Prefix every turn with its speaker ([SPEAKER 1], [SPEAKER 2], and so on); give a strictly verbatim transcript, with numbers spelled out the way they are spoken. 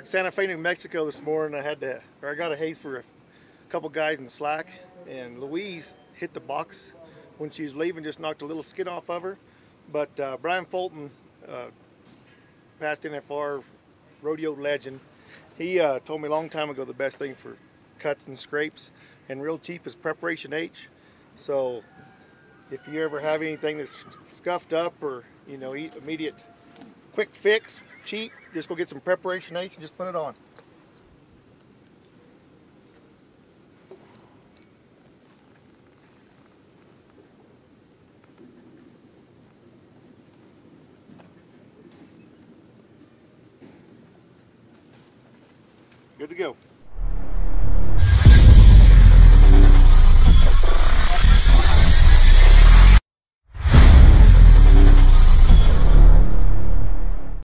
[SPEAKER 1] at Santa Fe, New Mexico this morning. I had to, or I got a haze for a couple guys in slack, and Louise hit the box when she was leaving, just knocked a little skin off of her. But uh, Brian Fulton, uh, past N F R rodeo legend, he uh, told me a long time ago the best thing for cuts and scrapes and real cheap is Preparation H. So if you ever have anything that's scuffed up or, you know, eat immediate quick fix, cheap, just go get some Preparation H and just put it on. Good to go.